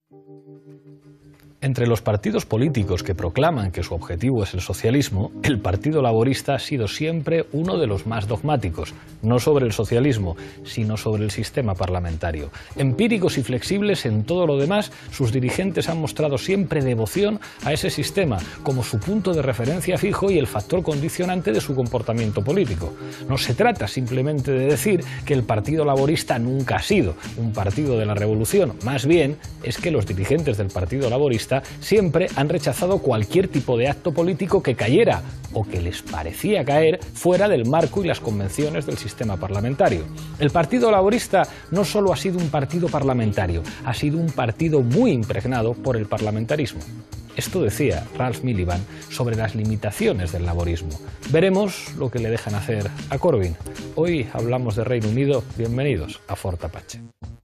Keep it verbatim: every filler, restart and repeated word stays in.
Entre los partidos políticos que proclaman que su objetivo es el socialismo, el Partido Laborista ha sido siempre uno de los más dogmáticos, no sobre el socialismo, sino sobre el sistema parlamentario. Empíricos y flexibles en todo lo demás, sus dirigentes han mostrado siempre devoción a ese sistema como su punto de referencia fijo y el factor condicionante de su comportamiento político. No se trata simplemente de decir que el Partido Laborista nunca ha sido un partido de la revolución, más bien es que los dirigentes del Partido Laborista siempre han rechazado cualquier tipo de acto político que cayera o que les parecía caer fuera del marco y las convenciones del sistema parlamentario. El Partido Laborista no solo ha sido un partido parlamentario, ha sido un partido muy impregnado por el parlamentarismo. Esto decía Ralph Miliband sobre las limitaciones del laborismo. Veremos lo que le dejan hacer a Corbyn. Hoy hablamos de Reino Unido. Bienvenidos a Fort Apache.